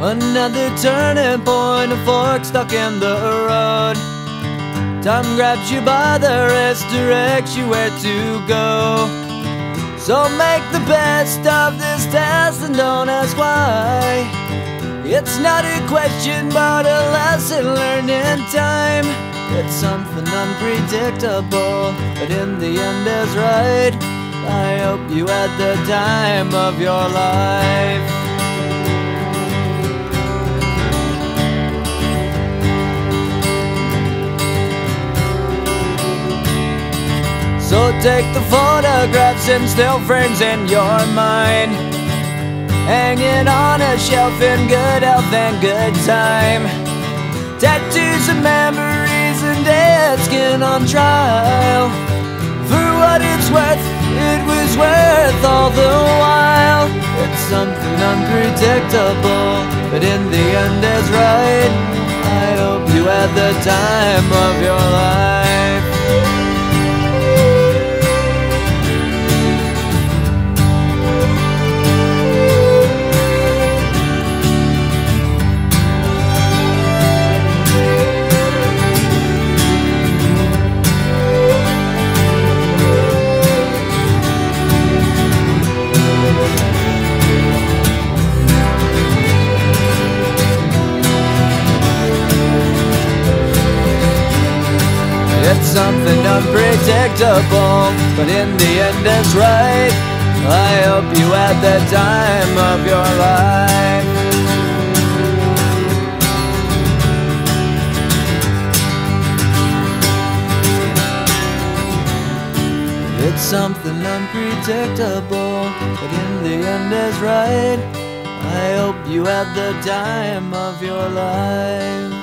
Another turning point, a fork stuck in the road. Time grabs you by the wrist, directs you where to go. So make the best of this test and don't ask why. It's not a question but a lesson learned in time. It's something unpredictable, but in the end is right. I hope you had the time of your life. So take the photographs and still frames in your mind, hanging on a shelf in good health and good time. Tattoos of memories and dead skin on trial. For what it's worth, it was worth all the while. It's something unpredictable, but in the end is right. I hope you had the time of your life. It's something unpredictable, but in the end it's right. I hope you had the time of your life. It's something unpredictable, but in the end is right. I hope you had the time of your life.